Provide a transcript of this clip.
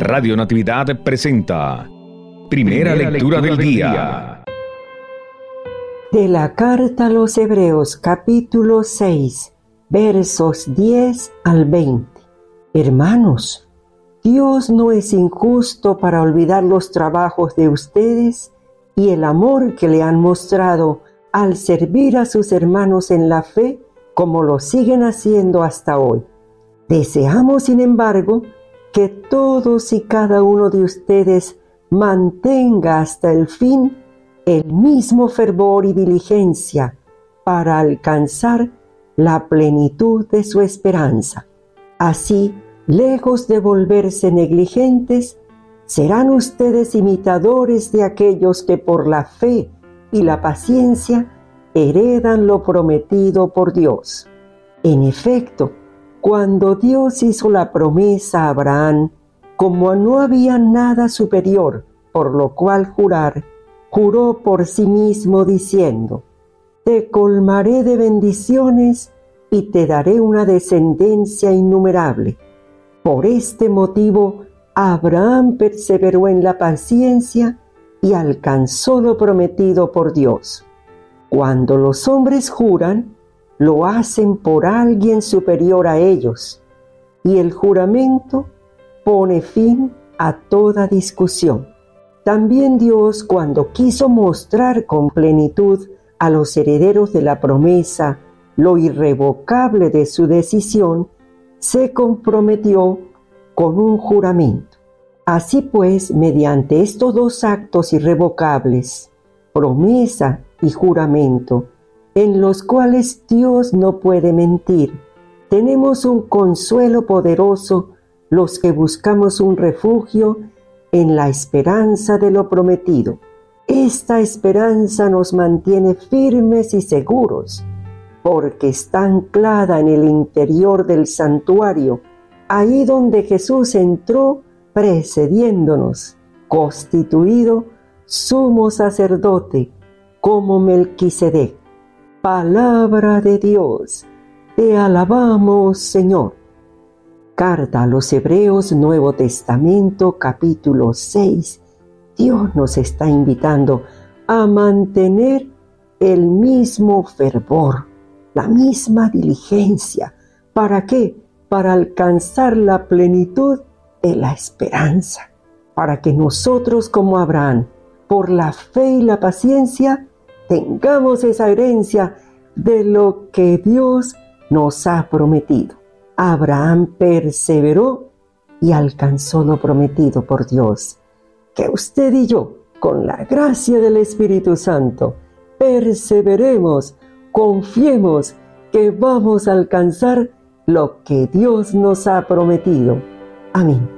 Radio Natividad presenta Primera Lectura del Día. De la Carta a los Hebreos, capítulo 6, versos 10 al 20. Hermanos, Dios no es injusto para olvidar los trabajos de ustedes y el amor que le han mostrado al servir a sus hermanos en la fe, como lo siguen haciendo hasta hoy. Deseamos, sin embargo, que todos y cada uno de ustedes mantenga hasta el fin el mismo fervor y diligencia para alcanzar la plenitud de su esperanza. Así, lejos de volverse negligentes, serán ustedes imitadores de aquellos que por la fe y la paciencia heredan lo prometido por Dios. En efecto, cuando Dios hizo la promesa a Abraham, como no había nada superior por lo cual jurar, juró por sí mismo diciendo: «Te colmaré de bendiciones y te daré una descendencia innumerable». Por este motivo, Abraham perseveró en la paciencia y alcanzó lo prometido por Dios. Cuando los hombres juran, lo hacen por alguien superior a ellos, y el juramento pone fin a toda discusión. También Dios, cuando quiso mostrar con plenitud a los herederos de la promesa lo irrevocable de su decisión, se comprometió con un juramento. Así pues, mediante estos dos actos irrevocables, promesa y juramento, en los cuales Dios no puede mentir, tenemos un consuelo poderoso los que buscamos un refugio en la esperanza de lo prometido. Esta esperanza nos mantiene firmes y seguros, porque está anclada en el interior del santuario, ahí donde Jesús entró precediéndonos, constituido sumo sacerdote como Melquisedec. Palabra de Dios, te alabamos, Señor. Carta a los Hebreos, Nuevo Testamento, capítulo 6. Dios nos está invitando a mantener el mismo fervor, la misma diligencia. ¿Para qué? Para alcanzar la plenitud de la esperanza. Para que nosotros, como Abraham, por la fe y la paciencia, tengamos esa herencia de lo que Dios nos ha prometido. Abraham perseveró y alcanzó lo prometido por Dios. Que usted y yo, con la gracia del Espíritu Santo, perseveremos, confiemos que vamos a alcanzar lo que Dios nos ha prometido. Amén.